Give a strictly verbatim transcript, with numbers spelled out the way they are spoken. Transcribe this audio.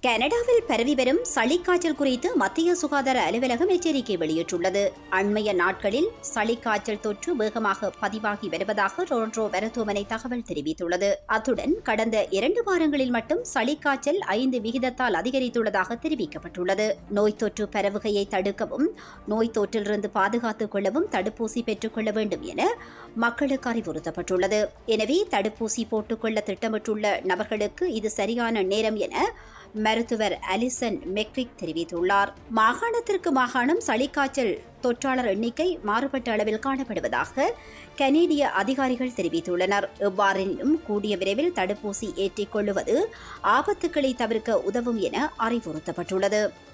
கனடாவில் பரவி வரும் சளிக்காய்ச்சல் குறித்து மத்திய சுகாதார அலுவலகம் எச்சரிக்கை வெளியிட்டுள்ளது. அண்மைய நாட்களில் சளிக்காய்ச்சல் தொற்று வேகமாக பதிவாகி வருவதாக டொரண்டோ மருத்துவமனை தகவல் தெரிவித்துள்ளது. அத்துடன் கடந்த இரண்டு வாரங்களில் மட்டும் சளிக்காய்ச்சல் ஐந்து விகிதத்தால் அதிகரித்துள்ளதாக தெரிவிக்கப்பட்டுள்ளது. நோய் தொற்று பரவுகையை தடுக்கவும் நோய் தொற்றிலிருந்து பாதுகாத்துக் கொள்ளவும் தடுப்பூசி பெற்றுக் கொள்ள வேண்டும் என மக்களுக்கு அறிவுறுத்தப்பட்டுள்ளது. எனவே தடுப்பூசி போட்டுக்கொள்ள திட்டமிட்டுள்ள நபர்களுக்கு இது சரியான நேரம் என மருத்துவர் அலிசன் மெக்ரிக் தெரிவித்துள்ளார். மாகாணத்திற்கு மாகாணம் சளிக்காய்ச்சல் தொற்றாளர் எண்ணிக்கை மாறுபட்ட அளவில் காணப்படுவதாக கனேடிய அதிகாரிகள் தெரிவித்துள்ளனர். எவ்வாறெனினும் கூடிய விரைவில் தடுப்பூசி ஏற்றிக் கொள்ளுவது ஆபத்துக்களை தவிர்க்க உதவும் என அறிவுறுத்தப்பட்டுள்ளது.